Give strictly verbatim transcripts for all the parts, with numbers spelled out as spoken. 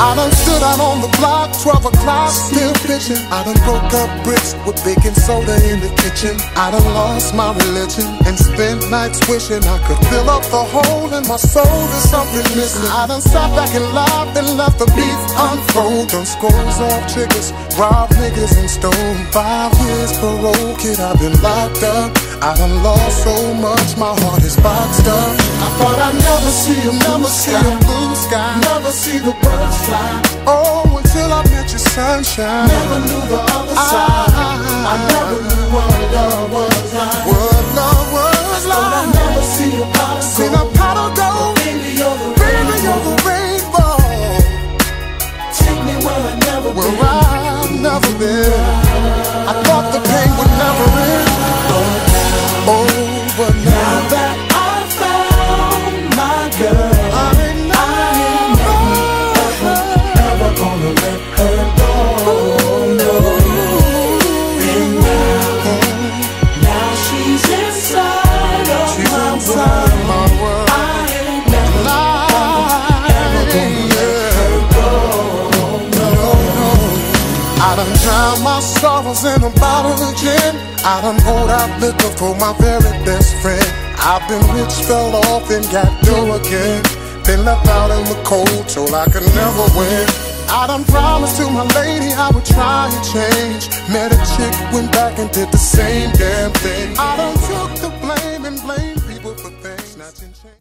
I done stood out on the block, twelve o'clock, still pitching. I done broke up bricks with baking soda in the kitchen. I done lost my religion and spent nights wishing I could fill up the hole in my soul. There's something missing. I done sat back and laughed and left the beef unfold. Done scores off triggers, robbed niggas and stole. Five years parole, kid, I've been locked up. I done lost so much, my heart is boxed up. I thought I'd never see a never see a blue sky, never see the birds fly. Oh, until I met your sunshine. Never knew the other side. I, I never knew what love was like. What love was like. Thought I'd never see a pot of gold. See the pot of gold. Baby, you're the Baby, you're the rainbow. Take me where I never been. Where I've never been. I thought the pain would never end. Oh, but now, now that I found my girl, I ain't never, ever, ever gonna let her go. No. And now, now she's inside of she's my, inside world. my world. I ain't never, ever, ever gonna let her go. No, no. I done drowned my sorrows in a bottle again. I done poured out liquor for my very best friend. I've been rich, fell off, and got dough again. Been left out in the cold, told I could never win. I done promised to my lady I would try and change. Met a chick, went back and did the same damn thing. I done took the blame and blamed people for things. Snatching change.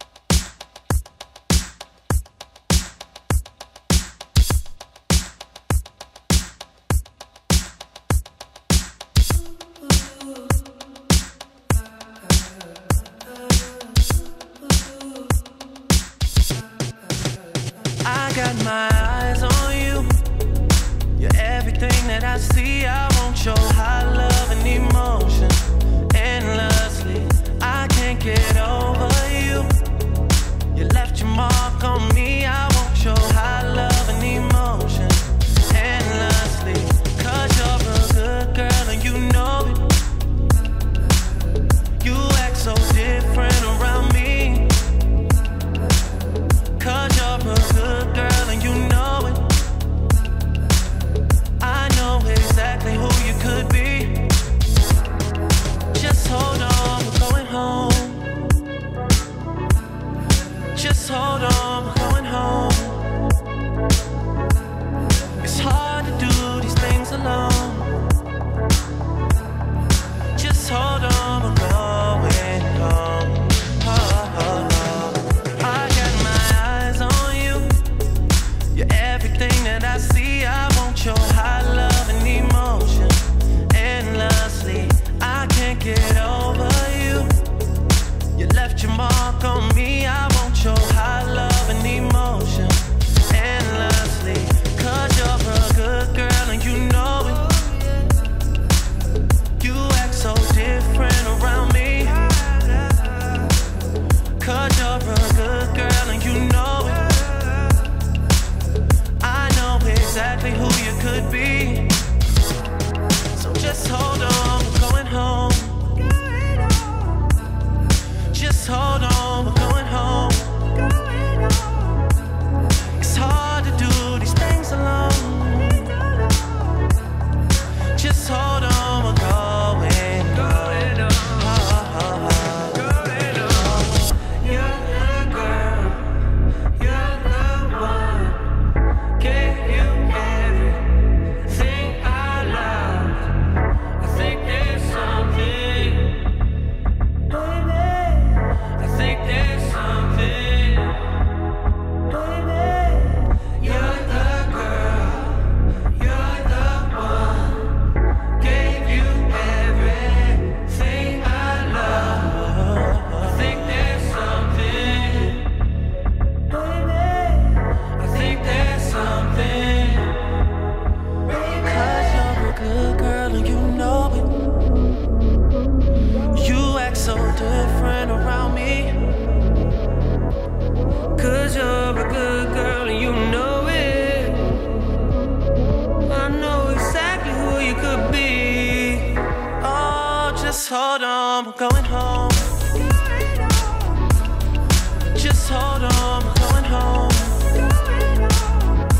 Got my eyes on you. You're everything that I see. I want your high love and emotion endlessly. I can't get over you. You left your mark on me. I want your high love and emotion endlessly. Cause you're a good girl and you know it. You act so different around me. Cause you're a good girl and you know it. I know exactly who you could be. Just hold on, we're going home. Just hold on, we're going home. It's hard to do these things alone. Just hold on, we're going home. Oh, oh, oh. Everything that I see, I want your high love and emotion endlessly. I can't get over you. You left your mark on me. I want your high love and emotion endlessly. Cause you're a good girl and you know it. You act so different around me. Cause you're a good girl and you know it. Exactly who you could be. So just hold on, we're going home. Just hold on, we're going home. It's hard to do these things alone. Just hold on, we're going home. Oh, oh, oh. You're the girl, you're the one. Gave you everything I love. I think there's something, baby. I think there's something, baby. You're the girl, you're the one. Gave you everything I love. I think there's something, baby. I think there's something. Cause you're a good girl and you know it. You act so different around me. Cause you're a good girl and you know it. I know exactly who you could be. Oh, just hold on, we're going home. Just hold on, we're going home.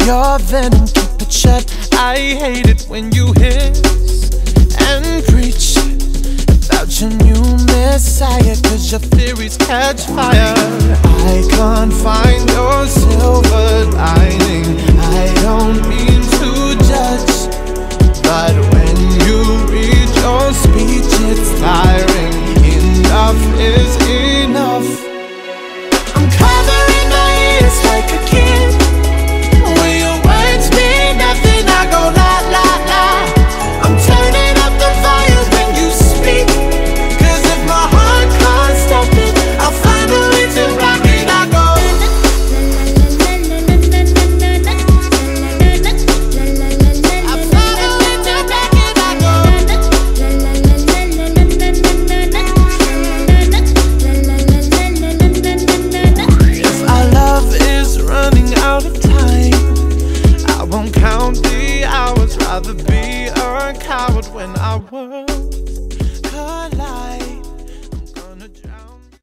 your venom, keep it shut. I hate it when you hiss and preach about your new messiah, cause your theories catch fire. I can't find your silver lining. I don't mean to judge, but when you read your speech it's tiring. Enough is enough. I'm covering my ears like a kid. When your words mean nothing, I go la la la. I'm turning up the volume when you speak, cause if my heart can't stop it, I'll find a way to rock it. I go I'll find a way to rock it. I go if our love is running out of time, I won't count the hours. Rather be a coward when our world